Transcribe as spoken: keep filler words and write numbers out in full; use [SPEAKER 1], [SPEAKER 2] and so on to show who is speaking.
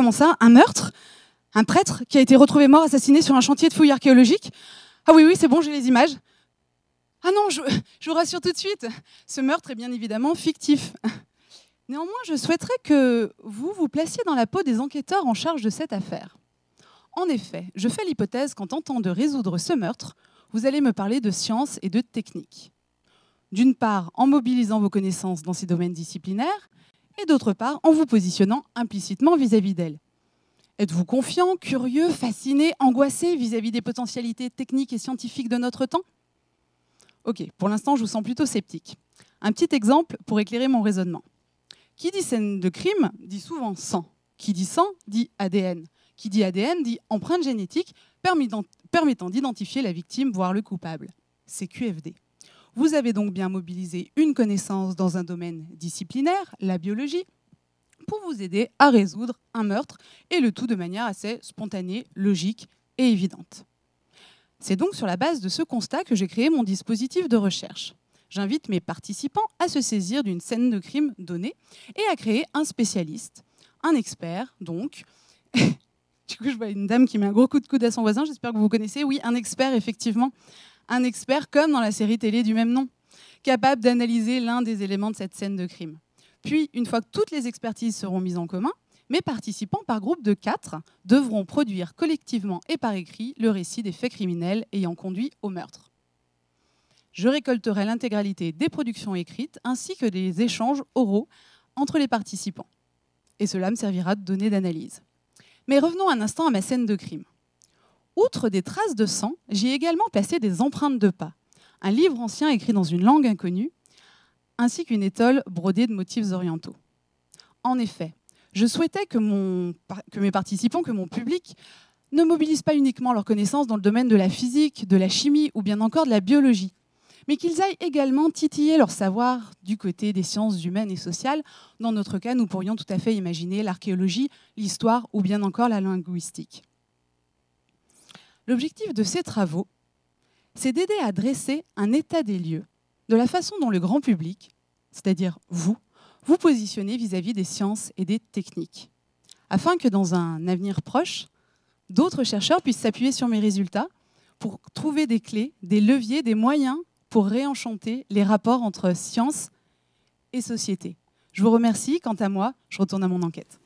[SPEAKER 1] comment ça? Un meurtre? Un prêtre qui a été retrouvé mort, assassiné sur un chantier de fouilles archéologiques? Ah oui, oui, c'est bon, j'ai les images. Ah non, je, je vous rassure tout de suite, ce meurtre est bien évidemment fictif. Néanmoins, je souhaiterais que vous vous placiez dans la peau des enquêteurs en charge de cette affaire. En effet, je fais l'hypothèse qu'en tentant de résoudre ce meurtre, vous allez me parler de science et de technique. D'une part, en mobilisant vos connaissances dans ces domaines disciplinaires, et d'autre part, en vous positionnant implicitement vis-à-vis d'elles. Êtes-vous confiant, curieux, fasciné, angoissé vis-à-vis des potentialités techniques et scientifiques de notre temps? Ok, pour l'instant, je vous sens plutôt sceptique. Un petit exemple pour éclairer mon raisonnement. Qui dit scène de crime dit souvent sang. Qui dit sang dit A D N. Qui dit A D N dit empreinte génétique permettant d'identifier la victime, voire le coupable. C'est Q F D. Vous avez donc bien mobilisé une connaissance dans un domaine disciplinaire, la biologie, pour vous aider à résoudre un meurtre, et le tout de manière assez spontanée, logique et évidente. C'est donc sur la base de ce constat que j'ai créé mon dispositif de recherche. J'invite mes participants à se saisir d'une scène de crime donnée et à créer un spécialiste, un expert, donc. Du coup, je vois une dame qui met un gros coup de coude à son voisin, j'espère que vous connaissez. Oui, un expert, effectivement. Un expert comme dans la série télé du même nom, capable d'analyser l'un des éléments de cette scène de crime. Puis, une fois que toutes les expertises seront mises en commun, mes participants, par groupe de quatre, devront produire collectivement et par écrit le récit des faits criminels ayant conduit au meurtre. Je récolterai l'intégralité des productions écrites ainsi que des échanges oraux entre les participants. Et cela me servira de données d'analyse. Mais revenons un instant à ma scène de crime. Outre des traces de sang, j'y ai également placé des empreintes de pas, un livre ancien écrit dans une langue inconnue, ainsi qu'une étole brodée de motifs orientaux. En effet, je souhaitais que, mon, que mes participants, que mon public, ne mobilisent pas uniquement leurs connaissances dans le domaine de la physique, de la chimie ou bien encore de la biologie, mais qu'ils aillent également titiller leur savoir du côté des sciences humaines et sociales. Dans notre cas, nous pourrions tout à fait imaginer l'archéologie, l'histoire ou bien encore la linguistique. L'objectif de ces travaux, c'est d'aider à dresser un état des lieux de la façon dont le grand public, c'est-à-dire vous, vous positionnez vis-à-vis des sciences et des techniques, afin que dans un avenir proche, d'autres chercheurs puissent s'appuyer sur mes résultats pour trouver des clés, des leviers, des moyens pour réenchanter les rapports entre science et société. Je vous remercie. Quant à moi, je retourne à mon enquête.